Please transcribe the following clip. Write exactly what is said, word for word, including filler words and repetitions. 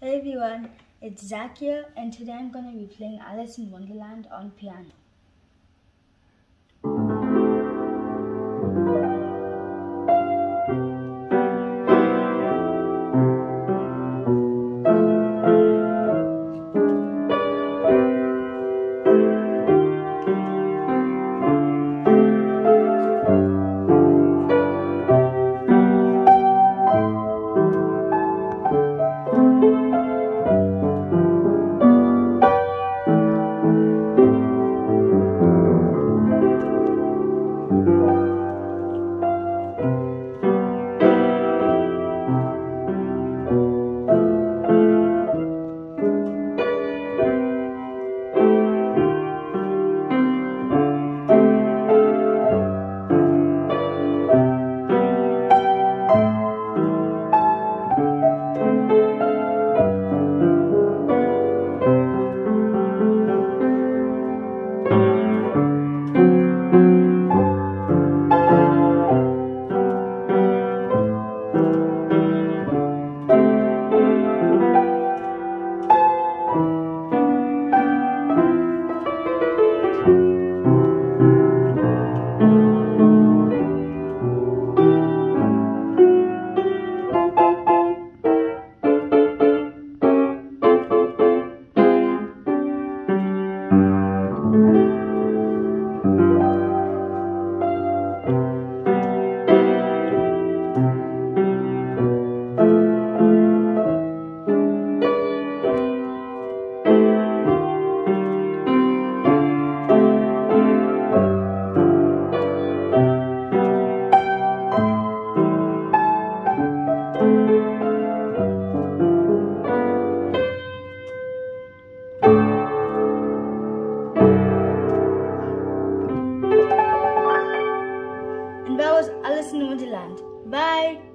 Hey everyone, it's Zach here, and today I'm going to be playing Alice in Wonderland on piano. And that was Alice in Wonderland. Bye!